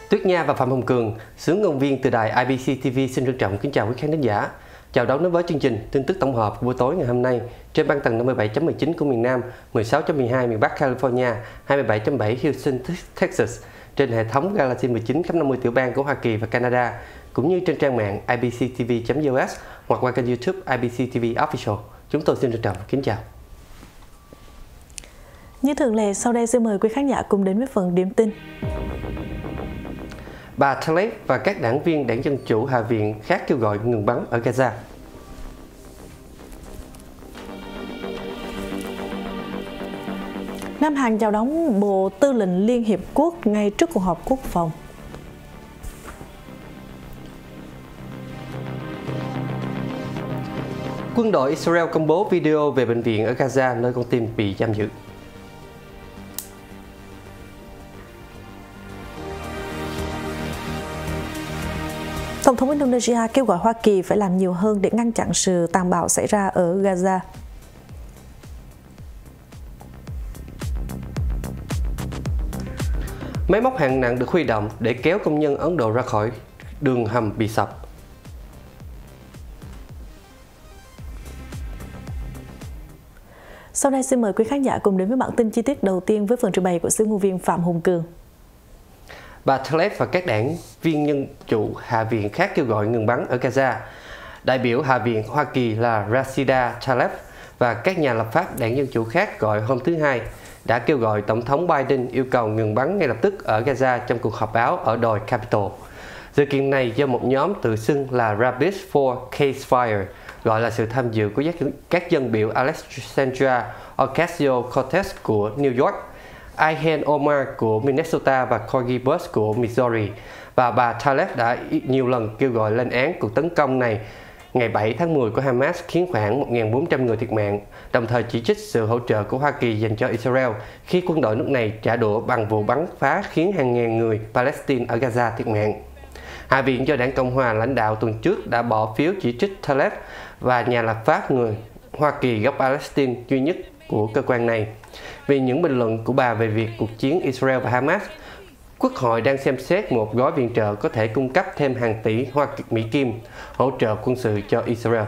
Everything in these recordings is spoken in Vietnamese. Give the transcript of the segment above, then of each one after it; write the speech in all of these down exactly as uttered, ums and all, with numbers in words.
Tuyết Nha và Phạm Hồng Cường, xướng ngôn viên từ đài i bê xê ti vi xin trân trọng kính chào quý khán thính giả. Chào đón đến với chương trình tin tức tổng hợp buổi tối ngày hôm nay trên băng tần năm mươi bảy chấm mười chín của miền Nam, mười sáu chấm mười hai miền Bắc California, hai mươi bảy chấm bảy Houston, Texas, trên hệ thống Galaxy mười chín chấm năm mươi tiểu bang của Hoa Kỳ và Canada, cũng như trên trang mạng i bê xê ti vi chấm u ét hoặc qua kênh YouTube i bê xê ti vi Official. Chúng tôi xin trân trọng kính chào. Như thường lệ, sau đây xin mời quý khán giả cùng đến với phần điểm tin. Bà Tlaib và các đảng viên đảng Dân Chủ Hạ viện khác kêu gọi ngừng bắn ở Gaza. Nam Hàn chào đón Bộ Tư lệnh Liên Hiệp Quốc ngay trước cuộc họp quốc phòng. Quân đội Israel công bố video về bệnh viện ở Gaza nơi con tin bị giam giữ. Tổng thống Indonesia kêu gọi Hoa Kỳ phải làm nhiều hơn để ngăn chặn sự tàn bạo xảy ra ở Gaza. Máy móc hạng nặng được huy động để kéo công nhân Ấn Độ ra khỏi đường hầm bị sập. Sau đây xin mời quý khán giả cùng đến với bản tin chi tiết đầu tiên với phần trình bày của xướng ngôn viên Phạm Hồng Cường. Bà Tlaib và các đảng viên Dân Chủ Hạ viện khác kêu gọi ngừng bắn ở Gaza. Đại biểu Hạ viện Hoa Kỳ là Rashida Tlaib và các nhà lập pháp đảng Dân Chủ khác gọi hôm thứ Hai đã kêu gọi Tổng thống Biden yêu cầu ngừng bắn ngay lập tức ở Gaza trong cuộc họp báo ở đồi Capitol. Sự kiện này do một nhóm tự xưng là Rabbis for Ceasefire gọi là sự tham dự của các dân biểu Alexandria Ocasio-Cortez của New York, Ilhan Omar của Minnesota và Corey Bush của Missouri, và bà Tlaib đã nhiều lần kêu gọi lên án cuộc tấn công này ngày bảy tháng mười của Hamas khiến khoảng một nghìn bốn trăm người thiệt mạng, đồng thời chỉ trích sự hỗ trợ của Hoa Kỳ dành cho Israel khi quân đội nước này trả đũa bằng vụ bắn phá khiến hàng ngàn người Palestine ở Gaza thiệt mạng. Hạ viện do đảng Cộng hòa lãnh đạo tuần trước đã bỏ phiếu chỉ trích Tlaib và nhà lập pháp người Hoa Kỳ gốc Palestine duy nhất của cơ quan này vì những bình luận của bà về việc cuộc chiến Israel và Hamas. Quốc hội đang xem xét một gói viện trợ có thể cung cấp thêm hàng tỷ Hoa Mỹ Kim hỗ trợ quân sự cho Israel.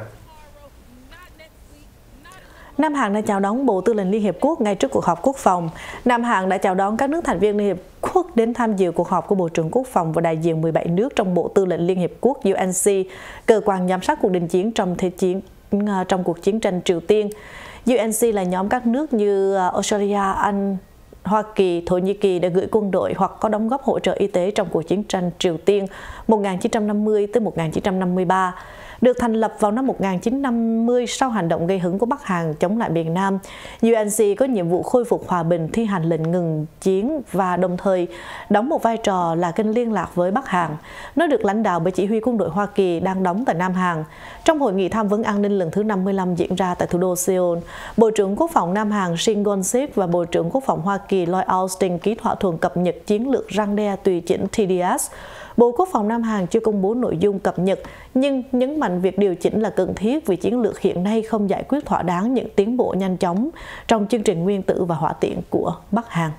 Nam Hàn đã chào đón Bộ Tư lệnh Liên Hiệp Quốc ngay trước cuộc họp quốc phòng. Nam Hàn đã chào đón các nước thành viên Liên Hiệp Quốc đến tham dự cuộc họp của Bộ trưởng Quốc phòng và đại diện mười bảy nước trong Bộ Tư lệnh Liên Hiệp Quốc U N C, cơ quan giám sát cuộc đình chiến trong thế chiến trong cuộc chiến tranh Triều Tiên. U N C là nhóm các nước như Australia, Anh, Hoa Kỳ, Thổ Nhĩ Kỳ đã gửi quân đội hoặc có đóng góp hỗ trợ y tế trong cuộc chiến tranh Triều Tiên một nghìn chín trăm năm mươi tới một nghìn chín trăm năm mươi ba. Được thành lập vào năm một nghìn chín trăm năm mươi sau hành động gây hấn của Bắc Hàn chống lại miền Nam, U N C có nhiệm vụ khôi phục hòa bình, thi hành lệnh ngừng chiến và đồng thời đóng một vai trò là kênh liên lạc với Bắc Hàn. Nó được lãnh đạo bởi chỉ huy quân đội Hoa Kỳ đang đóng tại Nam Hàn. Trong hội nghị tham vấn an ninh lần thứ năm mươi lăm diễn ra tại thủ đô Seoul, Bộ trưởng Quốc phòng Nam Hàn Shin Gon-sik và Bộ trưởng Quốc phòng Hoa Kỳ Lloyd Austin ký thỏa thuận cập nhật chiến lược răn đe tùy chỉnh T D S. Bộ Quốc phòng Nam Hàn chưa công bố nội dung cập nhật, nhưng nhấn mạnh việc điều chỉnh là cần thiết vì chiến lược hiện nay không giải quyết thỏa đáng những tiến bộ nhanh chóng trong chương trình nguyên tử và hỏa tiễn của Bắc Hàn.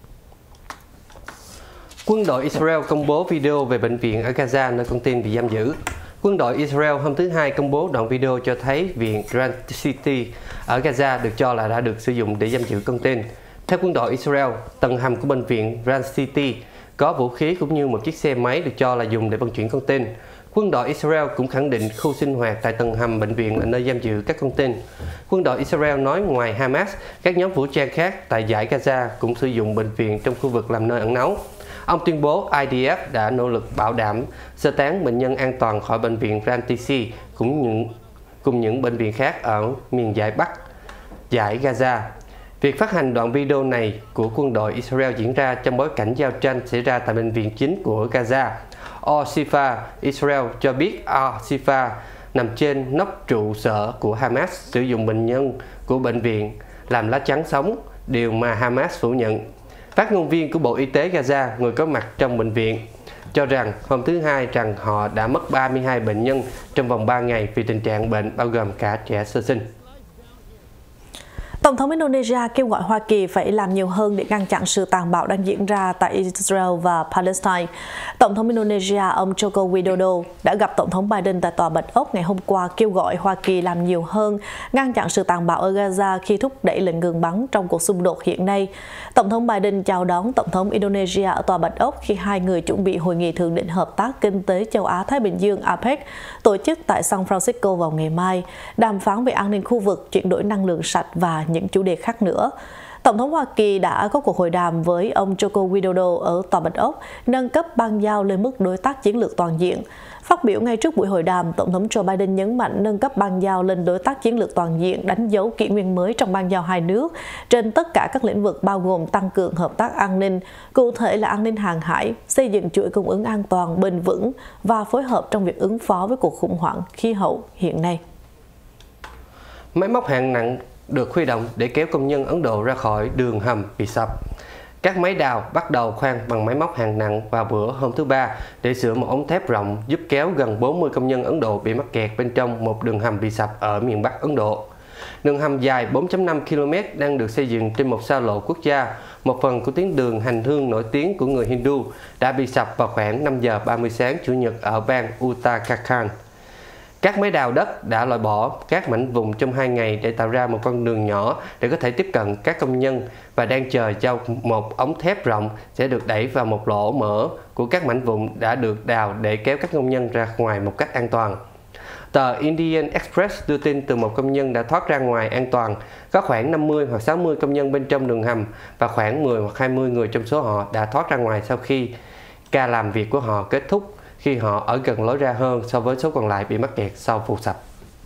Quân đội Israel công bố video về bệnh viện ở Gaza nơi con tin bị giam giữ. Quân đội Israel hôm thứ Hai công bố đoạn video cho thấy viện Grand City ở Gaza được cho là đã được sử dụng để giam giữ con tin. Theo quân đội Israel, tầng hầm của bệnh viện Grand City có vũ khí cũng như một chiếc xe máy được cho là dùng để vận chuyển con tin. Quân đội Israel cũng khẳng định khu sinh hoạt tại tầng hầm bệnh viện là nơi giam giữ các con tin. Quân đội Israel nói ngoài Hamas, các nhóm vũ trang khác tại giải Gaza cũng sử dụng bệnh viện trong khu vực làm nơi ẩn náu. Ông tuyên bố I D F đã nỗ lực bảo đảm sơ tán bệnh nhân an toàn khỏi bệnh viện Ranti cũng những cùng những bệnh viện khác ở miền giải Bắc giải Gaza. Việc phát hành đoạn video này của quân đội Israel diễn ra trong bối cảnh giao tranh xảy ra tại bệnh viện chính của Gaza. Al-Shifa Israel cho biết Al-Shifa nằm trên nóc trụ sở của Hamas sử dụng bệnh nhân của bệnh viện làm lá chắn sống, điều mà Hamas phủ nhận. Phát ngôn viên của Bộ Y tế Gaza, người có mặt trong bệnh viện, cho rằng hôm thứ Hai rằng họ đã mất ba mươi hai bệnh nhân trong vòng ba ngày vì tình trạng bệnh bao gồm cả trẻ sơ sinh. Tổng thống Indonesia kêu gọi Hoa Kỳ phải làm nhiều hơn để ngăn chặn sự tàn bạo đang diễn ra tại Israel và Palestine. Tổng thống Indonesia ông Joko Widodo đã gặp Tổng thống Biden tại Tòa Bạch Ốc ngày hôm qua, kêu gọi Hoa Kỳ làm nhiều hơn ngăn chặn sự tàn bạo ở Gaza khi thúc đẩy lệnh ngừng bắn trong cuộc xung đột hiện nay. Tổng thống Biden chào đón Tổng thống Indonesia ở Tòa Bạch Ốc khi hai người chuẩn bị hội nghị thượng đỉnh hợp tác kinh tế châu Á-Thái Bình Dương a pếch tổ chức tại San Francisco vào ngày mai, đàm phán về an ninh khu vực, chuyển đổi năng lượng sạch và những chủ đề khác nữa. Tổng thống Hoa Kỳ đã có cuộc hội đàm với ông Joko Widodo ở Tòa Bạch Ốc, nâng cấp bang giao lên mức đối tác chiến lược toàn diện. Phát biểu ngay trước buổi hội đàm, Tổng thống Joe Biden nhấn mạnh nâng cấp bang giao lên đối tác chiến lược toàn diện đánh dấu kỷ nguyên mới trong bang giao hai nước trên tất cả các lĩnh vực, bao gồm tăng cường hợp tác an ninh, cụ thể là an ninh hàng hải, xây dựng chuỗi cung ứng an toàn, bền vững và phối hợp trong việc ứng phó với cuộc khủng hoảng khí hậu hiện nay. Máy móc hạng nặng được huy động để kéo công nhân Ấn Độ ra khỏi đường hầm bị sập. Các máy đào bắt đầu khoan bằng máy móc hạng nặng vào bữa hôm thứ Ba để sửa một ống thép rộng giúp kéo gần bốn mươi công nhân Ấn Độ bị mắc kẹt bên trong một đường hầm bị sập ở miền Bắc Ấn Độ. Đường hầm dài bốn phẩy năm ki lô mét đang được xây dựng trên một xa lộ quốc gia, một phần của tuyến đường hành hương nổi tiếng của người Hindu, đã bị sập vào khoảng năm giờ ba mươi sáng Chủ nhật ở bang Uttarakhand. Các máy đào đất đã loại bỏ các mảnh vụn trong hai ngày để tạo ra một con đường nhỏ để có thể tiếp cận các công nhân và đang chờ cho một ống thép rộng sẽ được đẩy vào một lỗ mở của các mảnh vụn đã được đào để kéo các công nhân ra ngoài một cách an toàn. Tờ Indian Express đưa tin từ một công nhân đã thoát ra ngoài an toàn. Có khoảng năm mươi hoặc sáu mươi công nhân bên trong đường hầm và khoảng mười hoặc hai mươi người trong số họ đã thoát ra ngoài sau khi ca làm việc của họ kết thúc, khi họ ở gần lối ra hơn so với số còn lại bị mắc kẹt sau vụ sập.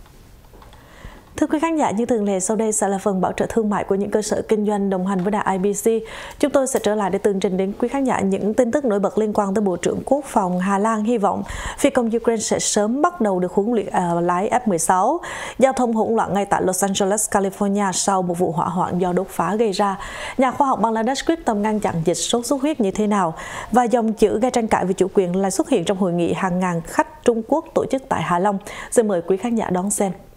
Thưa quý khán giả, như thường lệ, sau đây sẽ là phần bảo trợ thương mại của những cơ sở kinh doanh đồng hành với đài i bê xê. Chúng tôi sẽ trở lại để tường trình đến quý khán giả những tin tức nổi bật liên quan tới Bộ trưởng Quốc phòng Hà Lan hy vọng phi công Ukraine sẽ sớm bắt đầu được huấn luyện uh, lái F mười sáu. Giao thông hỗn loạn ngay tại Los Angeles, California sau một vụ hỏa hoạn do đốt phá gây ra. Nhà khoa học Bangladesh quyết tâm ngăn chặn dịch sốt xuất huyết như thế nào? Và dòng chữ gây tranh cãi về chủ quyền lại xuất hiện trong hội nghị hàng ngàn khách Trung Quốc tổ chức tại Hạ Long. Xin mời quý khán giả đón xem.